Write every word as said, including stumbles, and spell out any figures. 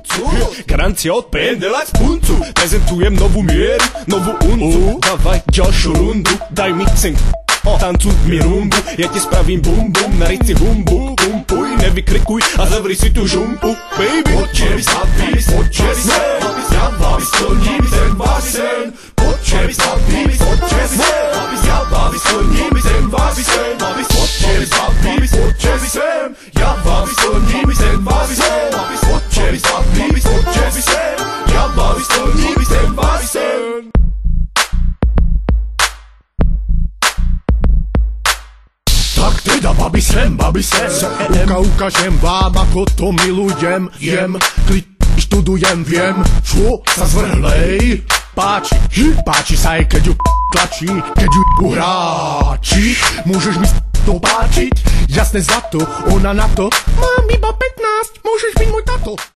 puncu. Garancia od Pendelac puncu. Prezentujem novú mieru, novú uncu. Davaj ďalšiu rundu, daj mi sem tancu mi rumbu. Ja ti spravím bum bum, na rici humbu. Pumpuj, nevykrikuj a zavri si tu žumpu. Baby, poďte mi sadni, poďte mi sen. Ja vám splním ten váš sen. Poďte mi sadni, poďte mi sen. Ja vám splním ten váš sen. Poďte mi sadni, poďte mi sen. Ja vám splním ten váš sen. Poďte mi sadni, poďte mi sen. Ja vám splním ten váš sen. Tak teda, babi sem, babi sem, uka ukážem vám, ako to milujem, jem, klid, študujem, viem, čo sa zvrhlej páči, páči sa aj keď ju tlačí, keď ju uhráči, môžeš mi to páčiť, jasne za to, ona na to, mám iba pätnásť, môžeš byť môj tato.